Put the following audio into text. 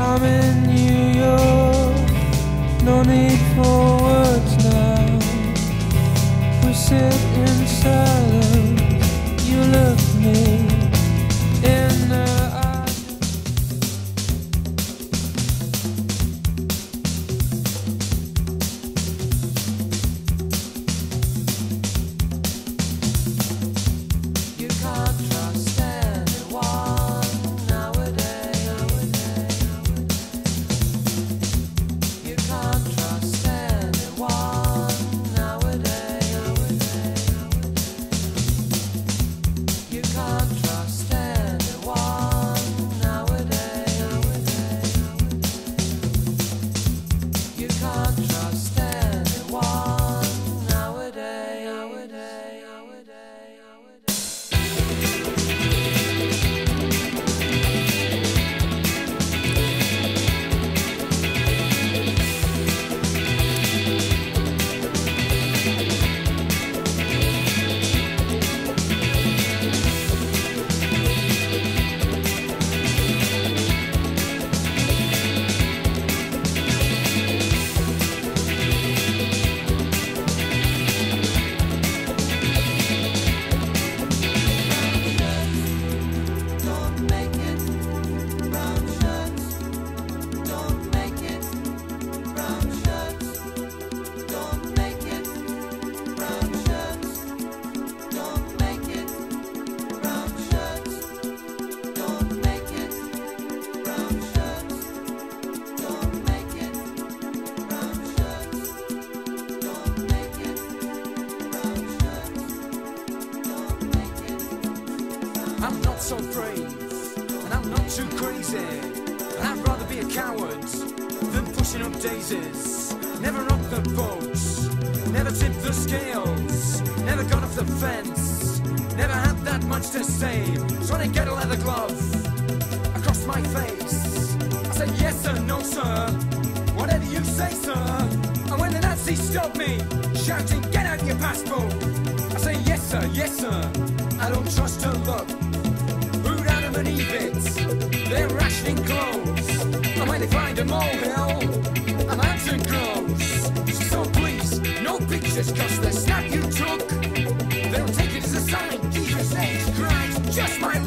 I'm in New York, no need for words now. We sit in silence, you look me in the eye. You can't trust anyone nowadays. You can't trust anyone nowadays. You can't trust anyone nowadays. You can't trust anyone nowadays. Don't make it brown shirts. Don't make it brown shirts. Don't make it brown shirts. Don't make it brown shirts. Don't make it brown shirts. Don't make it brown shirts. Don't make it brown shirts. Don't make it. I'm not so brave, and I'm not too crazy, and I'd rather be a coward than pushing up daisies. Never rocked the boat, never tipped the scales, never got off the fence, never had that much to say. So when I get a leather glove across my face, I say yes sir, no sir, whatever you say sir. And when the Nazis stop me, shouting get out your passport, I say yes sir, I don't trust her luck. Food out of an e-bit, they're rationing clothes, and when they find a molehill, a mountain grows. So please, no pictures, cause the snap you took, they don't take it as a sign. Jesus H. Christ, just my